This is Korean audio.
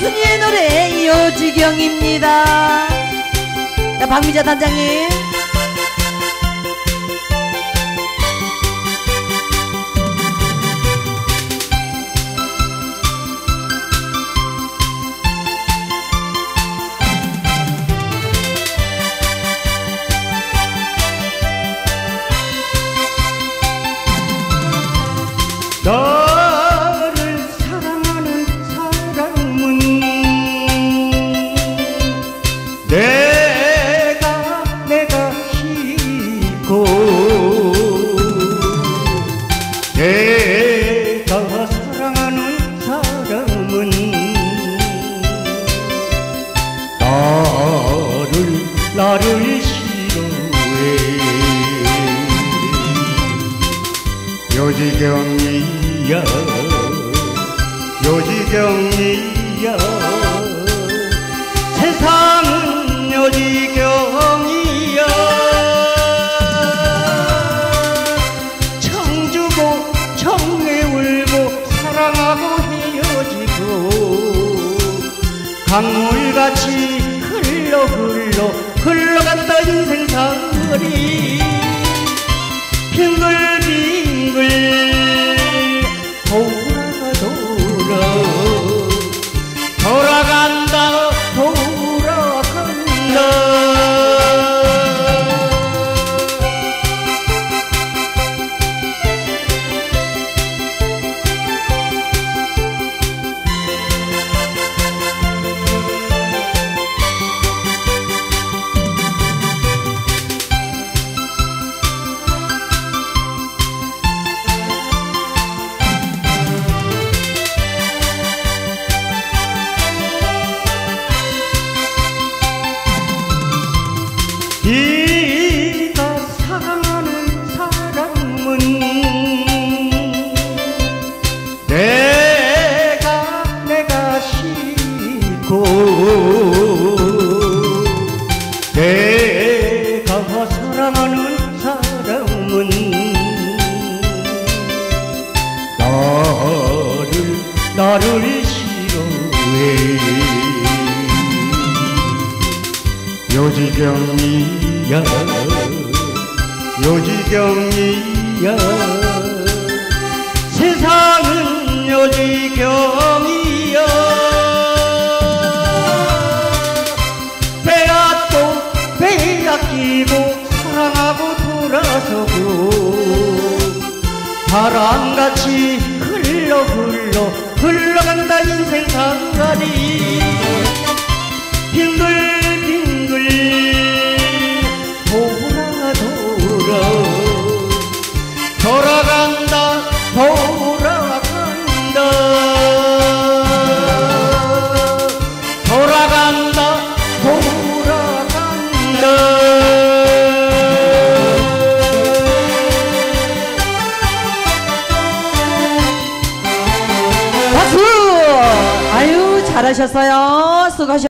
장순이의 노래 요지경입니다. 자, 박미자 단장님. 너를 사랑하는 사람은 내가 싫고 내가 사랑하는 사람은 나를 싫어해. 요지경이야 요지경이야 세상은 요지경이야. 청주고 청에 울고 사랑하고 헤어지고 강물같이 흘러간다 인생살이. 빙글빙글 돌아간다 네가 사랑하는 사람은 내가 싫고 내가 사랑하는 사람은 나를 싫어해. 요지경이야 요지경이야 세상은 요지경이야. 빼앗기고 사랑하고 돌아서고 바람같이 흘러간다 인생살이. 빙글빙글 돌아간다 박수! 아유, 잘하셨어요. 수고하셨습니다.